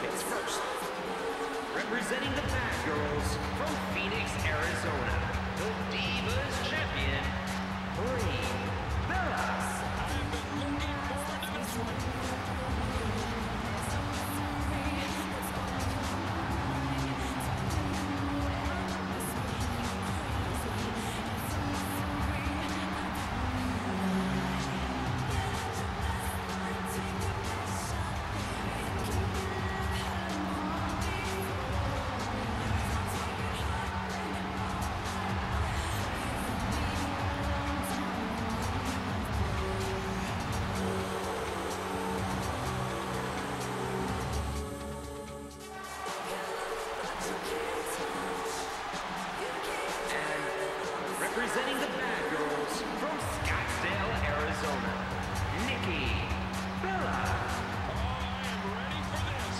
picks first. Representing the Bad Girls from Phoenix, Arizona, the Divas Champion, Brie. I've been looking forward to this one. Representing the Bad Girls from Scottsdale, Arizona, Nikki Bella. Oh, I am ready for this.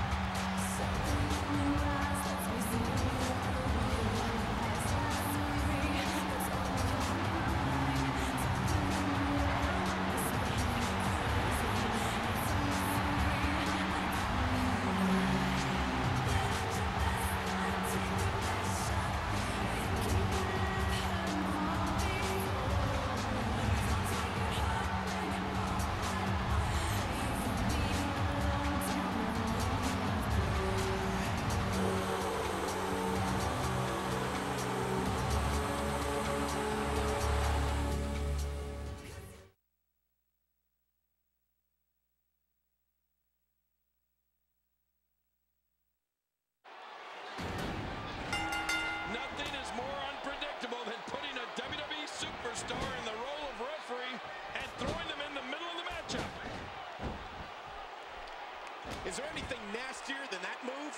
Nothing is more unpredictable than putting a WWE superstar in the role of referee and throwing them in the middle of the matchup. Is there anything nastier than that move?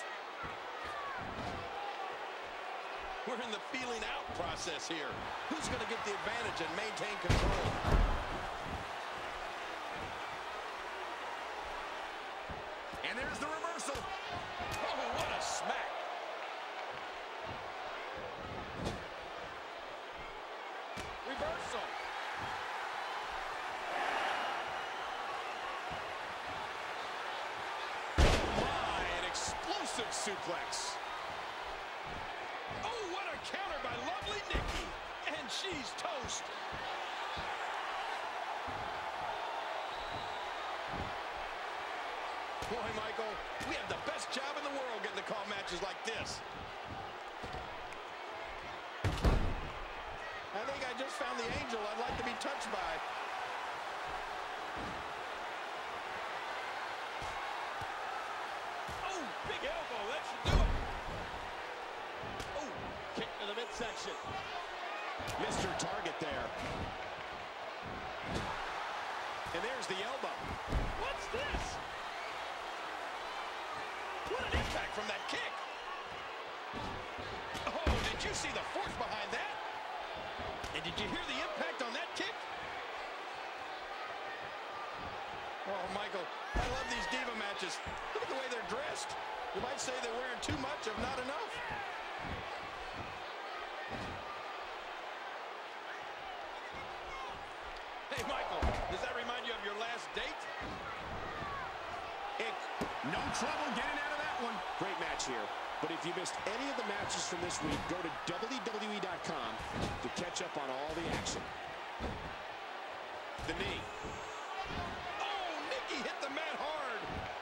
We're in the feeling out process here. Who's going to get the advantage and maintain control? And there's the reversal. Oh, what a smack. Reversal. My, an explosive suplex. Oh, what a counter by lovely Nikki. And she's toast. Boy, Michael, we have the best job in the world getting to call matches like this. I think I just found the angel I'd like to be touched by. Oh, big elbow, that should do it. Oh, kick to the midsection. Mr. Target there. And there's the elbow. What's this? What an impact from that kick. Oh, did you see the force behind that? And did you hear the impact on that kick? Oh, Michael, I love these diva matches. Look at the way they're dressed. You might say they're wearing too much of not enough. Hey, Michael, does that remind you of your last date? No trouble getting out of that one. Great match here. But if you missed any of the matches from this week, go to WWE.com to catch up on all the action. The knee. Oh, Nikki hit the mat hard.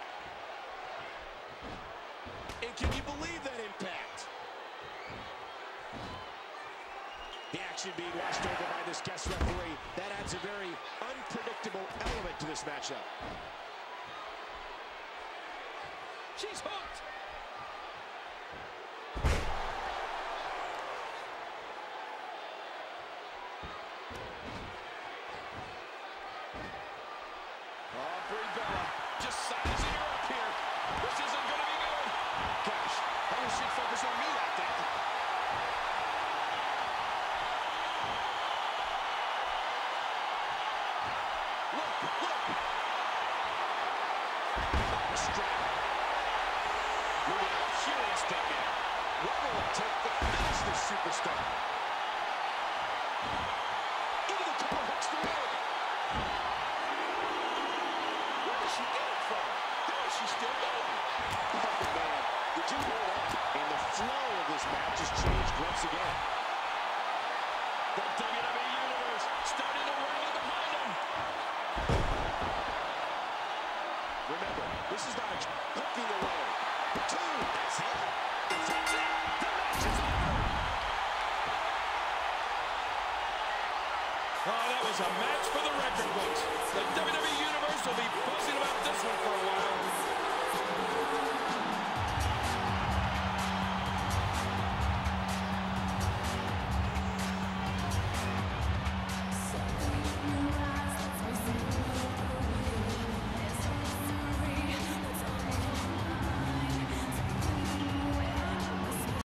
And can you believe that impact? The action being watched over by this guest referee. That adds a very unpredictable element to this matchup. She's hooked. Oh, Brie Bella just sizing her up here. This isn't going to be good. Gosh, I wish she'd focus on me like that. Look, look. Oh, strap. Moving out, furious step in. What will it take to finish this superstar? Into the cover, hooks the leg. Where does she get it from? How is she she's still going. Oh, man. Did you hear that? And the flow of this match has changed once again. The WWE Universe starting to rally behind them. Remember, this is not a hooking away. 2, that's it. That's it. The match is over. Oh, that was a match for the record books. The WWE Universe will be boasting about this one for a while.